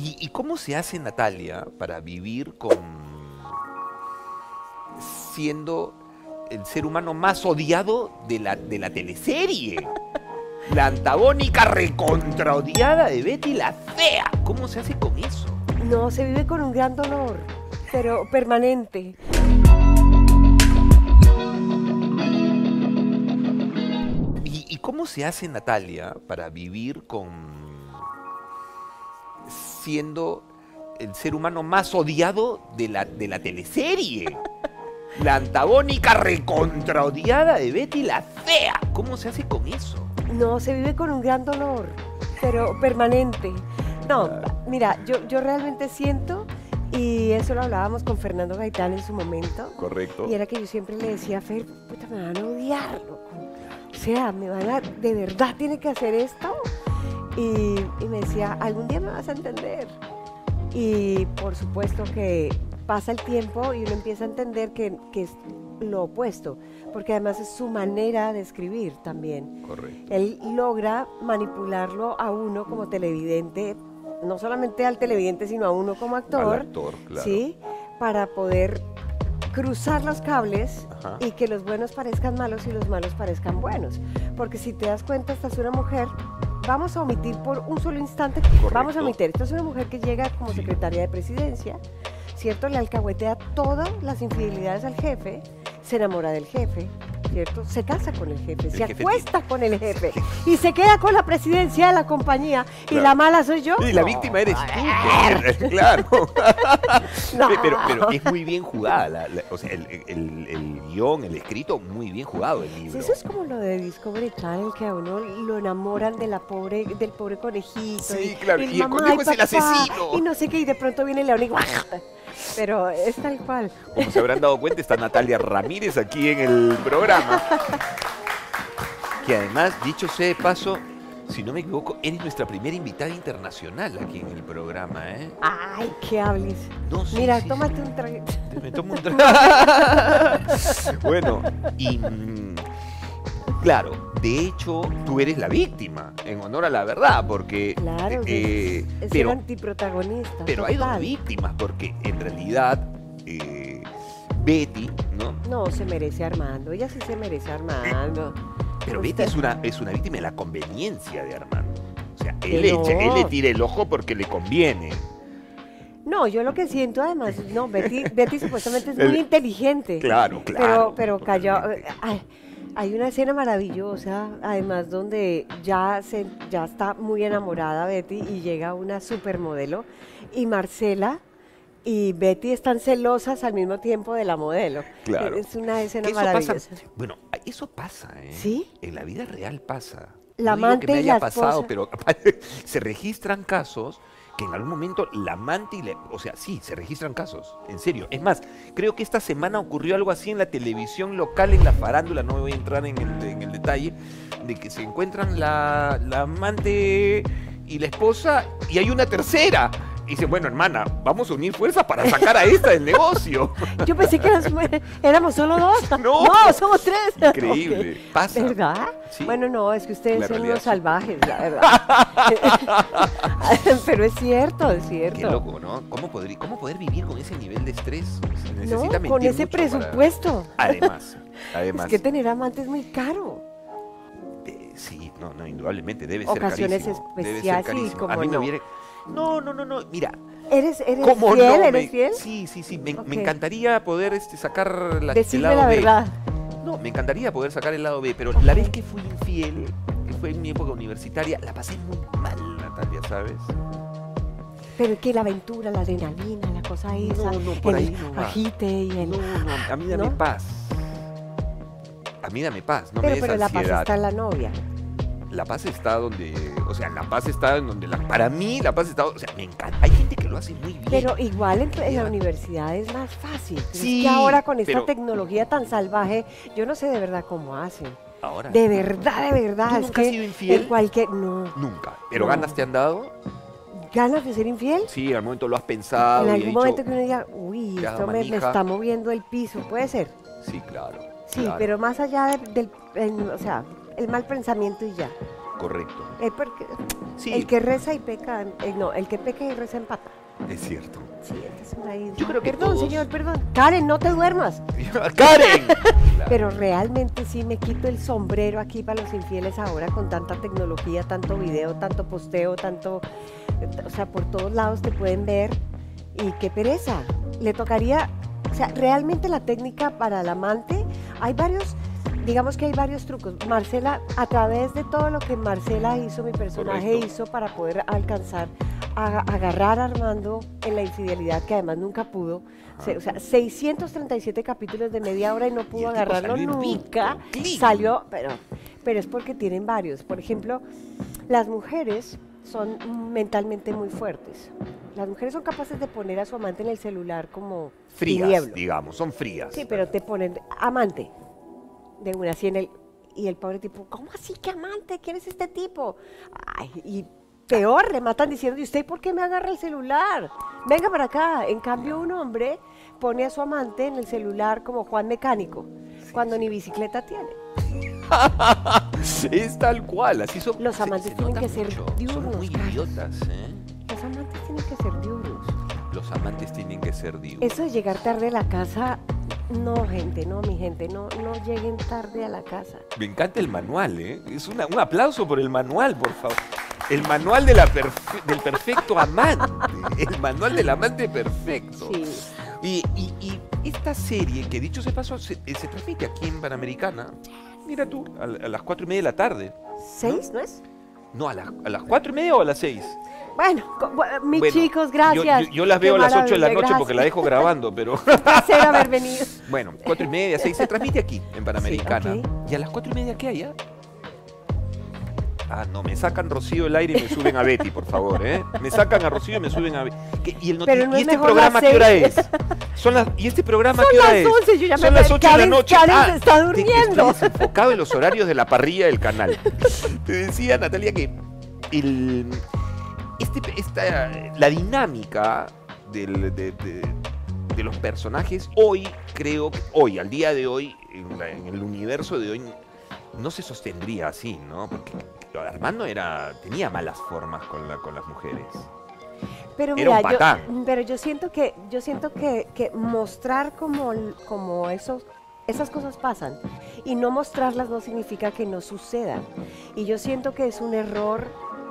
¿Y cómo se hace, Natalia, para vivir con siendo el ser humano más odiado de la teleserie? La antagónica recontraodiada de Betty la Fea. ¿Cómo se hace con eso? No, se vive con un gran dolor, pero permanente. ¿Y cómo se hace, Natalia, para vivir con siendo el ser humano más odiado de la teleserie? La antagónica recontraodiada de Betty la Fea. ¿Cómo se hace con eso? No, se vive con un gran dolor, pero permanente. No, mira, yo realmente siento, y eso lo hablábamos con Fernando Gaitán en su momento, Correcto. y era que yo siempre le decía a Fer, puta, me van a odiar, loco. O sea, ¿de verdad tiene que hacer esto? Y me decía, algún día me vas a entender. Y por supuesto que pasa el tiempo y uno empieza a entender que es lo opuesto, porque además es su manera de escribir también. Correcto. Él logra manipularlo a uno como televidente, no solamente al televidente, sino a uno como actor, Al actor, claro. ¿sí? Para poder cruzar los cables. Ajá. Y que los buenos parezcan malos y los malos parezcan buenos. Porque si te das cuenta, esta es una mujer, vamos a omitir por un solo instante, vamos a omitir, esta es una mujer que llega como secretaria de presidencia, ¿cierto? Le alcahuetea todas las infidelidades al jefe, se enamora del jefe, ¿cierto? Se casa con el jefe, se acuesta con el jefe y se queda con la presidencia de la compañía. Claro. ¿Y la mala soy yo? Y la víctima eres tú. Claro. No. Pero es muy bien jugada. O sea, el guión, el escrito, muy bien jugado el libro. Eso es como lo de Discovery Channel, que a uno lo enamoran del pobre conejito. Sí, claro, y el mamá conejo es el papá, asesino. Y no sé qué, y de pronto viene el león y pero es tal cual. Como se habrán dado cuenta, está Natalia Ramírez aquí en el programa. Que además, dicho sea de paso, si no me equivoco, eres nuestra primera invitada internacional aquí en el programa, ¿eh? Ay, qué hables. No, sí, Mira, sí, tómate sí. un trago. Me tomo un Bueno, y claro, de hecho, tú eres la víctima, en honor a la verdad, porque... Claro, es pero, el antiprotagonista. pero hay dos total. víctimas, porque en realidad Betty, ¿no? No, se merece a Armando. Ella sí se merece a Armando. Pero Usted- Betty es una víctima de la conveniencia de Armando. O sea, Que no. él le tira el ojo porque le conviene. No, yo lo que siento además, no, Betty supuestamente es El- muy inteligente. Claro, claro. Pero cayó. totalmente. Hay una escena maravillosa, además, donde ya está muy enamorada Betty y llega una supermodelo y Marcela y Betty están celosas al mismo tiempo de la modelo. Claro. Es una escena Eso maravillosa. pasa, bueno, eso pasa, ¿eh? ¿Sí? En la vida real pasa. La No digo amante que me y haya la pasado, esposa. pero se registran casos que en algún momento la amante y o sea, sí, se registran casos, en serio. Es más, creo que esta semana ocurrió algo así en la televisión local, en la farándula, no voy a entrar en el detalle, de que se encuentran la amante y la esposa y hay una tercera. Y dice, bueno, hermana, vamos a unir fuerzas para sacar a esta del negocio. Yo pensé que éramos solo dos. No. No, somos tres. Increíble. Ok. Pasa. ¿Verdad? Sí. Bueno, no, es que ustedes La son realidad unos sí. salvajes, la verdad. Pero es cierto, es cierto. Qué loco, ¿no? ¿Cómo poder vivir con ese nivel de estrés? Se necesita No, con mentir ese mucho para- presupuesto. Además, Es que tener amante es muy caro. sí, no, indudablemente debe Ocasiones ser carísimo. Debe ser especiales y carísimo. como A mí me no. hubiera... No, mira, ¿Eres ¿cómo fiel? no? ¿Eres fiel? Sí, me Ok. encantaría poder sacar el Decirme lado la B. verdad. No, me encantaría poder sacar el lado B, pero Ok. la vez que fui infiel, que fue en mi época universitaria, la pasé muy mal, Natalia, ¿sabes? Pero que la aventura, la adrenalina, la cosa esa, No, por el ahí no va. agite y el... No, a mí dame ¿No? paz. A mí dame paz, no me des Pero la paz ansiedad. está en la novia. La paz está donde, o sea, la paz está en donde, para mí la paz está, o sea, me encanta. Hay gente que lo hace muy bien. Pero igual en la Ya. universidad es más fácil. Pero Sí, es que ahora con esta pero- tecnología tan salvaje, yo no sé de verdad cómo hacen. Ahora, De verdad, ¿tú es nunca has que sido infiel? en cualquier... No. Nunca. ¿Pero No. ganas te han dado? ¿Ganas de ser infiel? Sí, al momento lo has pensado En y algún he dicho, momento que uno diga, uy, ya, esto me manija. está moviendo el piso, puede ser. sí, claro. Sí, claro, pero más allá o sea, el mal pensamiento y ya. correcto. Porque Sí, El que reza y peca, no, el que peca y reza empata. es cierto. Sí, esta es una isla. Yo creo que Perdón, todos- señor, perdón. Karen, no te duermas. ¡Karen! Pero realmente sí me quito el sombrero aquí para los infieles ahora con tanta tecnología, tanto video, tanto posteo, tanto... O sea, por todos lados te pueden ver y qué pereza. Le tocaría... O sea, realmente la técnica para el amante, hay varios... Digamos que hay varios trucos. Marcela, a través de todo lo que Marcela hizo, mi personaje Correcto. hizo para poder alcanzar a agarrar a Armando en la infidelidad, que además nunca pudo. O sea, 637 capítulos de media hora y no Y pudo el tipo agarrarlo salió invicto, nunca. clean. Salió, pero es porque tienen varios. Por ejemplo, las mujeres son mentalmente muy fuertes. Las mujeres son capaces de poner a su amante en el celular como Frías, tinieblo. digamos, son frías. Sí, pero te ponen amante de una así en el... Y el pobre tipo, ¿cómo así que amante? ¿Quién es este tipo? Ay, y peor, le matan diciendo, ¿y usted por qué me agarra el celular? Venga para acá. En cambio, un hombre pone a su amante en el celular como Juan Mecánico, cuando ni bicicleta tiene. Es tal cual, así son. Los amantes tienen nota que ser mucho. diurnos, Son muy Carlos. idiotas, ¿eh? Los amantes tienen que ser diurnos. Los amantes tienen que ser diurnos. Eso de llegar tarde a la casa, no, gente, no, mi gente, no lleguen tarde a la casa. Me encanta el manual, ¿eh? Es un aplauso por el manual, por favor. El manual de del perfecto amante. El manual del amante perfecto. Sí. Y esta serie, que dicho se pasó, se transmite aquí en Panamericana. Mira tú, a las 4:30 de la tarde. ¿6, no es? No, a las 4:30 o a las 6. Bueno, mis Bueno, chicos, gracias. Yo las Qué veo a las 8 de la maravilla, noche porque la gracias. dejo grabando, pero... Un placer haber venido. Bueno, 4:30, 6, se transmite aquí, en Panamericana. Sí, ok. ¿Y a las 4:30 qué hay, ah? Ah, no, me sacan Rocío del aire y me suben a Betty, por favor, ¿eh? Me sacan a Rocío y me suben a Betty. Pero no ¿Y es este mejor programa las qué hora 6. es? ¿Y este programa Son qué hora las es? 11, yo ya me Son las 8 de la Karen- noche. Karen se está Estoy durmiendo. desenfocado en los horarios de la parrilla del canal. Te decía, Natalia, que la dinámica de los personajes hoy, creo que hoy, al día de hoy, en el universo de hoy, no se sostendría así, ¿no? Porque Armando tenía malas formas con las mujeres. Pero Era un mira, patán. pero yo siento que mostrar como esas cosas pasan y no mostrarlas no significa que no sucedan. Y yo siento que es un error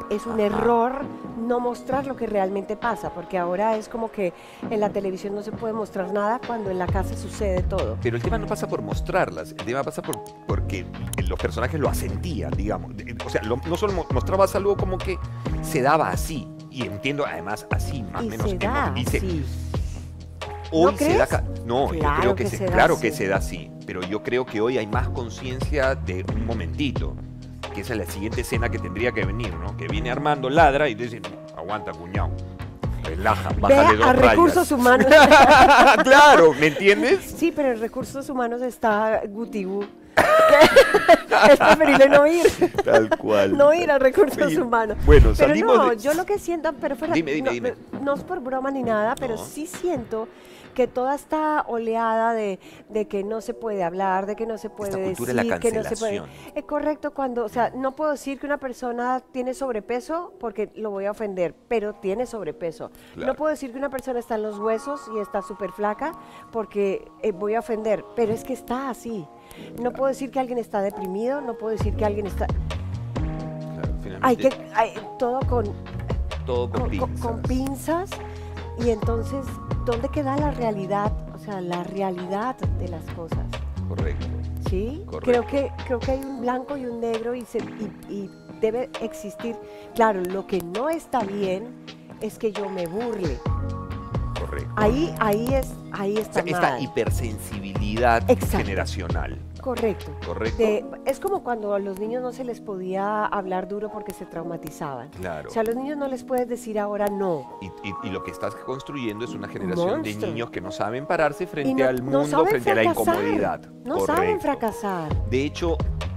no mostrar lo que realmente pasa, porque ahora es como que en la televisión no se puede mostrar nada cuando en la casa sucede todo. Pero el tema no pasa por mostrarlas, el tema pasa porque los personajes lo asentían, digamos. O sea, no solo mostrabas algo como que se daba así, y entiendo además así, más o Y menos. se da, sí. Hoy ¿No se da... crees? No, yo Claro creo que que se da claro que así. se da así, pero yo creo que hoy hay más conciencia de un momentito, que esa es la siguiente escena que tendría que venir, ¿no? Que viene Armando, ladra y dice, aguanta, cuñado, relaja, Ve bájale 2 a rayas. recursos humanos. Claro, ¿me entiendes? Sí, pero en recursos humanos está Gutibú. Es preferible no ir. Tal cual. No ir a recursos Oye, humanos. bueno, pero salimos no, de- yo lo que siento, pero fuera, Dime, no, dime. no es por broma ni nada, pero No. sí siento que toda esta oleada de que no se puede hablar, de que no se puede Esta cultura decir, de la que no se puede... cancelación. Es correcto cuando, o sea, no puedo decir que una persona tiene sobrepeso porque lo voy a ofender, pero tiene sobrepeso. Claro. No puedo decir que una persona está en los huesos y está súper flaca porque voy a ofender, pero es que está así. No puedo decir que alguien está deprimido, no puedo decir que alguien está... Claro, Hay finalmente, que, todo todo con pinzas. con pinzas, y entonces, ¿dónde queda la realidad? O sea, la realidad de las cosas, Correcto. ¿sí? Correcto. Creo que hay un blanco y un negro y debe existir. Claro, lo que no está bien es que yo me burle. Correcto. Ahí O está sea, esta mal. hipersensibilidad Exacto. generacional. Correcto. Correcto. Es como cuando a los niños no se les podía hablar duro porque se traumatizaban. Claro. O sea, a los niños no les puedes decir ahora no. Y lo que estás construyendo es una generación de Monstruo. niños que no saben pararse frente Y no- al no mundo, saben frente a la fracasar. incomodidad. No saben Correcto. fracasar. De hecho,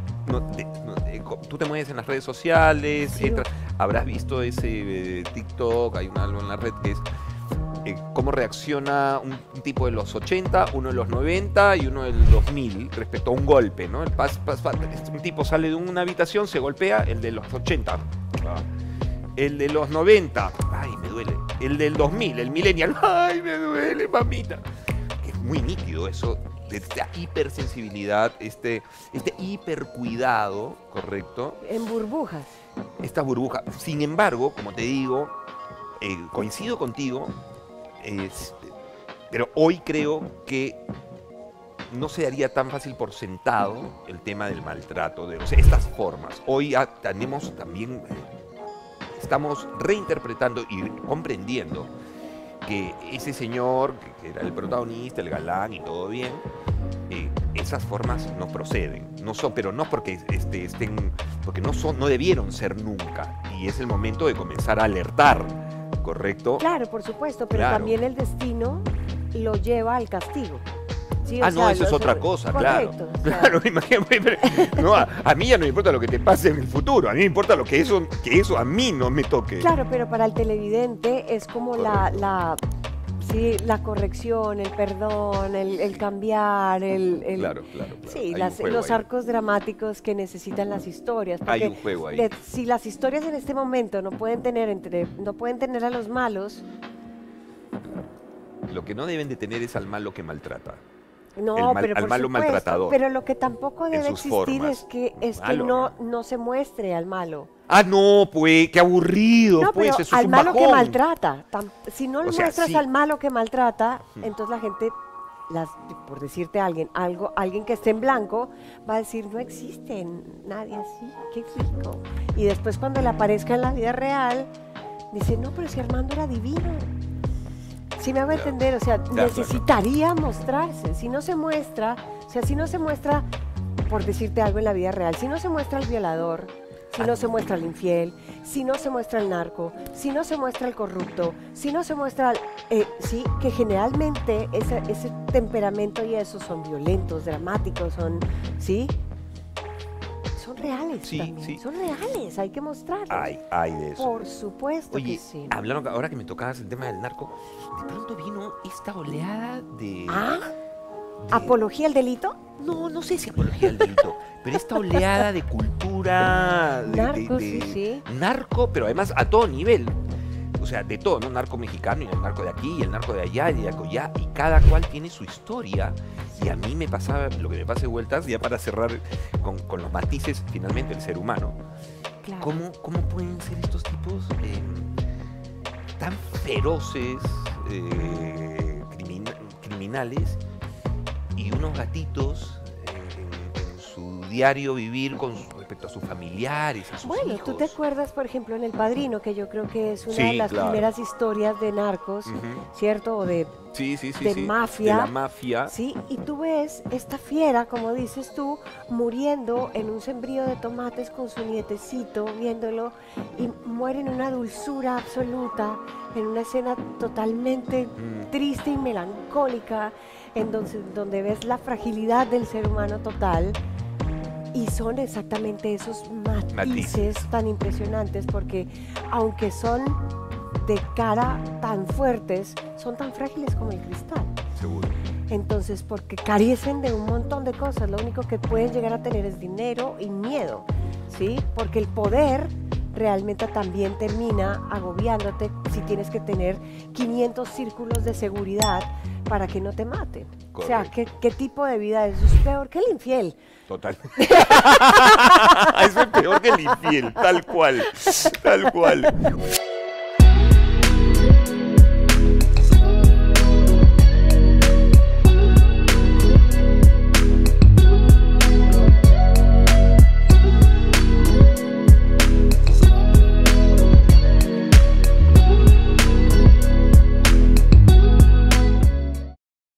tú te mueves en las redes sociales, Sí. habrás visto ese TikTok, hay algo en la red que es cómo reacciona un tipo de los 80, uno de los 90 y uno del 2000 respecto a un golpe, ¿no? Un tipo sale de una habitación, se golpea, el de los 80. el de los 90, ay, me duele. El del 2000, el millennial, ay, me duele, mamita. Es muy nítido eso, esta hipersensibilidad, este hipercuidado, ¿correcto? En burbujas. Esta burbuja. Sin embargo, como te digo, coincido contigo, pero hoy creo que no se daría tan fácil por sentado el tema del maltrato, o sea, estas formas. Hoy tenemos también, estamos reinterpretando y comprendiendo que ese señor, que era el protagonista, el galán y todo bien, esas formas no proceden, no son, pero no porque porque no debieron ser nunca, y es el momento de comenzar a alertar, ¿correcto? Claro, por supuesto, pero Claro. también el destino lo lleva al castigo. Sí, o No, sea, eso es otra cosa, claro. correcto, o sea, Claro, imagínate, no, a mí ya no me importa lo que te pase en el futuro, a mí me importa lo que eso a mí no me toque. Claro, pero para el televidente es como la corrección, el perdón, el cambiar, Claro. Sí, Hay un juego los ahí. arcos dramáticos que necesitan las historias. Hay porque un juego ahí. si las historias en este momento no pueden tener a los malos, Lo que no deben de tener es al malo que maltrata. no, al pero por malo supuesto, maltratador. pero lo que tampoco En debe sus existir formas. es que Malo, no se muestre al malo. No, pues, qué aburrido, No, pues, pero eso es al un malo que bajón. maltrata. Si no O sea, muestras sí. al malo que maltrata, entonces la gente, por decirte a alguien, alguien que esté en blanco, va a decir, no existe nadie así, qué rico. Y después cuando le aparezca en la vida real, dice, no, pero si Armando era divino. Si me hago Claro. entender, o sea, Claro. necesitaría mostrarse. Si no se muestra, por decirte algo en la vida real, si no se muestra el violador, si no se muestra el infiel, si no se muestra el narco, si no se muestra el corrupto, si no se muestra, sí, que generalmente ese temperamento y eso son violentos, dramáticos, ¿sí? Son reales Sí, también, sí. son reales, hay que mostrarlos. Hay de eso. Por supuesto Oye, que sí. hablando ahora que me tocabas el tema del narco, de pronto vino esta oleada de... ¿Apología al delito? No sé si apología al delito, pero esta oleada de cultura... Narco, sí. Narco, pero además a todo nivel. O sea, de todo, ¿no? Narco mexicano y el narco de aquí y el narco de allá y de allá, y cada cual tiene su historia. Y a mí me pasaba lo que me pase vueltas, ya para cerrar con los matices, finalmente, el ser humano. Claro. ¿Cómo pueden ser estos tipos tan feroces, criminales, y unos gatitos en su diario vivir respecto a sus familiares, a sus Bueno, hijos? tú te acuerdas, por ejemplo, en El Padrino, que yo creo que es una Sí, de las claro. primeras historias de narcos, Ujú. ¿cierto? O de Sí, de mafia. De la mafia. Sí, y tú ves esta fiera, como dices tú, muriendo en un sembrío de tomates con su nietecito, viéndolo, y muere en una dulzura absoluta, en una escena totalmente triste y melancólica, donde ves la fragilidad del ser humano total. Y son exactamente esos matices tan impresionantes, porque aunque son de cara tan fuertes, son tan frágiles como el cristal. Seguro. Entonces, porque carecen de un montón de cosas, lo único que pueden llegar a tener es dinero y miedo, ¿sí? Porque el poder realmente también termina agobiándote si tienes que tener 500 círculos de seguridad para que no te maten. Correcto. O sea, ¿qué tipo de vida es? Es peor que el infiel. Total. Eso es peor que el infiel, tal cual. Tal cual.